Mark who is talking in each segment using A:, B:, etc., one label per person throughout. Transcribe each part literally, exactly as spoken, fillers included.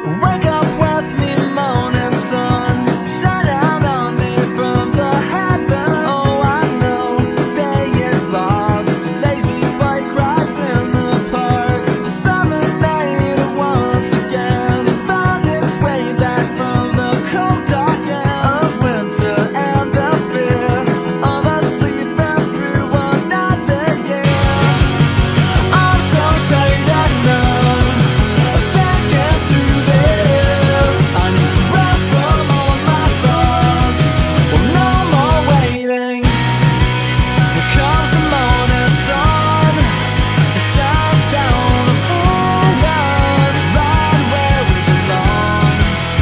A: Wake up with me, morning sun, shine out on me from the heavens. Oh, I know the day is lost, lazy bike rides in the park. Summer made it once again, found its way back from the cold dark end of winter and the fear of us sleeping through another year. I'm so tired and numb of thinking through this. I need some rest from all of my thoughts. Well, no more waiting. Here comes the morning sun. It shines down upon us, right where we belong.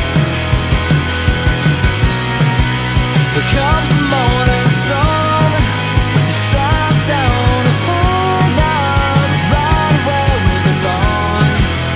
A: Here comes the morning sun. It shines down upon us, right where we belong.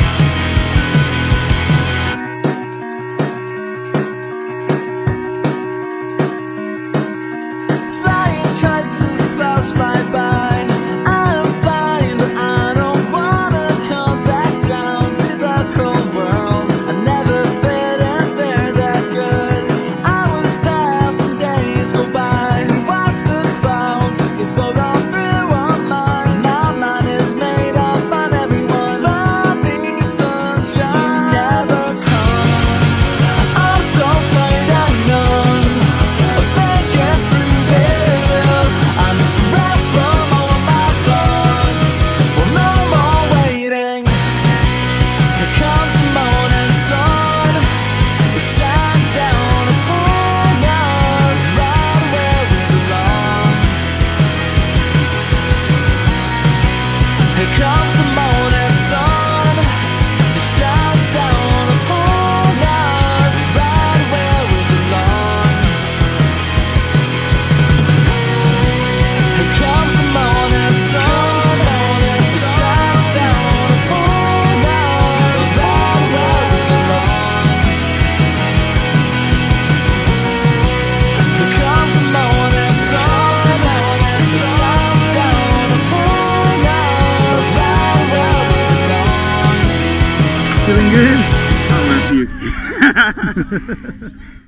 A: Flying kites as clouds fly by. I'm flying, but I don't wanna come back down to the cold world. I never fit in there that good. I was passing days go by. Watch the clouds as they float on through our minds. My mind is made up on everyone but me. Sunshine, you never come. I'm so tired and numb of thinking through this. I need some rest from all of my thoughts. Well, no more waiting. Here comes the morning sun. It shines down upon us, right where we belong. Here comes the morning sun. It shines down upon us, right where we belong. Here comes the morning sun. It shines down upon us, right where we belong. Here comes the morning sun. It shines down upon us, right where we belong.
B: Feeling good? Oh, Matthew.